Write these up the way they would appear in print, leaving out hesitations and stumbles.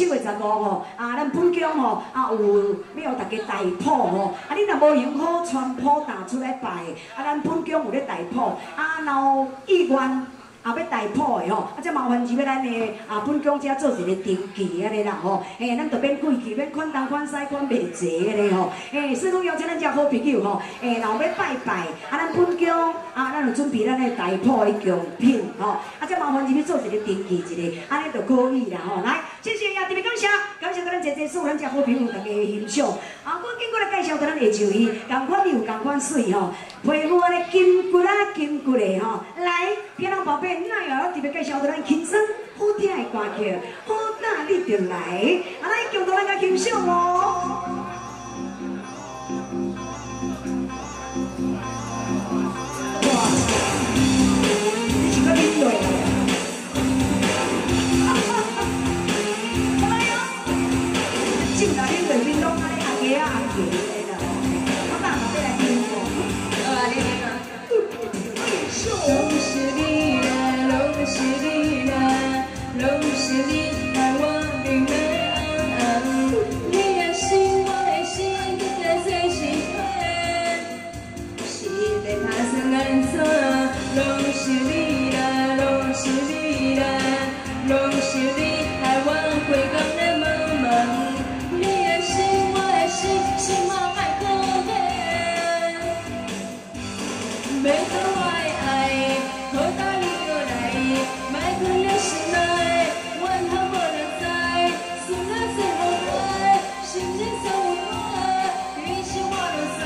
月15吼，咱本宫吼有要大家大谱吼，你若无用好传谱打出来拜，咱本宫有咧大谱，若有意愿。 也要大谱的吼，这麻烦就要咱的本宫遮做一个登记安尼啦吼，咱就免贵气，免款东款西款袂济安尼吼，所以讲邀请咱遮好朋友吼，若有要拜拜，咱本宫咱有准备咱的大谱的贡品吼，这麻烦就要做一个登记一个，安尼就可以啦吼。来，谢谢也特别感谢咱这所有咱遮好朋友大家的欣赏。我经过来介绍咱下酒伊，同款有同款水吼，皮肤安尼金骨金骨的吼，来，天龙宝贝。 那要特别介绍到咱轻松好听的歌曲，好那你就来，来共同大家欣赏哦。哇，你是个厉害啊！来哟，就那恁内面拢安尼阿姐啊阿姐的啦，我哪能要来听过？你听啊。都是你啦，拢是你啦，拢是你害我面来红红。你的心，我的心，你在做是花，是要打算安怎？拢是你啦，拢是你啦，拢是你害我规工在茫茫。你的心，我的心，心我爱可怜，要到我的爱。 好大力就来，莫困了心内，阮还无人知，思念最后来，心情所有爱，于是我就知。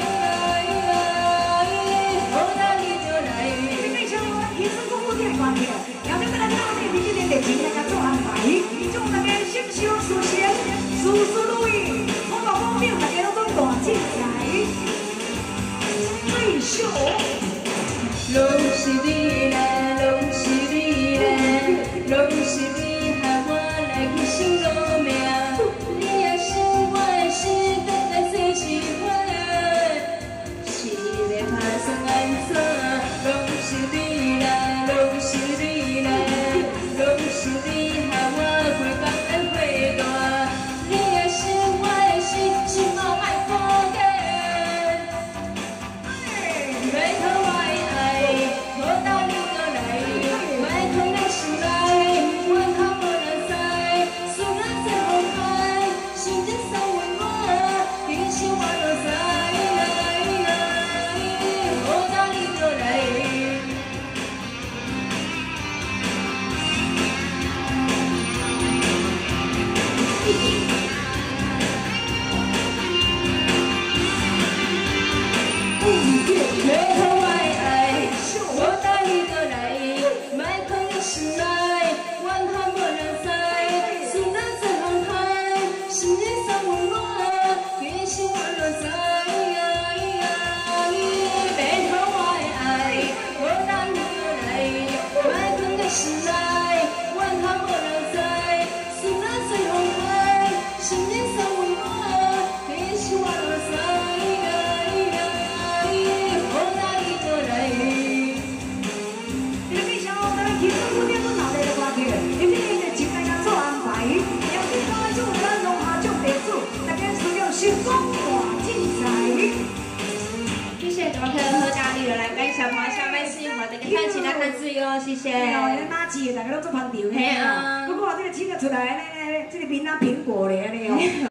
好大力就来。你别想我，天生公公听歌曲，要得咱脑内面这个热情来甲做安排，祝大家心想事成，事事如意，好大好命，大家拢总大精彩。退休。 拢是你啦，拢是你啦，拢是你害我来去想落命。你的心，我的心，等来做是花，是要打算安怎？拢是你啦，拢是你啦，拢是你害我规工在火大。你的心，我的心，心我爱可怜，要讨我。 好大力就来，莫困在心内，阮还无人知，思念最后开，心情所温暖，其实我就知。好大力就来。心内，阮还无人知，思念最后开，心情所温暖，其实我就知。要讨我的爱，好大力就来，莫困在心内，阮还无人知，思念最后开，心情所温暖，其实我就知。好大力就来。 因为你的情大家做安排，要去高祝咱龙华祝地主，大家需要成功大精彩。谢谢大家好大力的来感谢华夏麦斯，我大家看起来看水哦，谢谢。哦，你垃圾大家都做捧场的。嘿啊，不过这个吃得出来，这个面啊苹果的安尼哦。